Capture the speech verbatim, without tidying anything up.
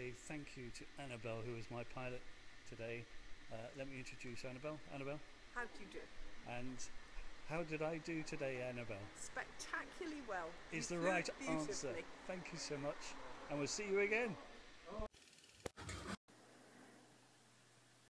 say thank you to Annabelle, who is my pilot today. Uh, let me introduce Annabelle. Annabelle. How do you do? And how did I do today, Annabelle? Spectacularly well. Is You the flew right answer. beautifully. Thank you so much. And we'll see you again.